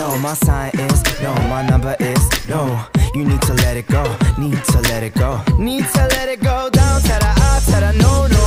no. My sign is no, my number is no. You need to let it go, need to let it go, need to let it go. Down to the I to the no, no.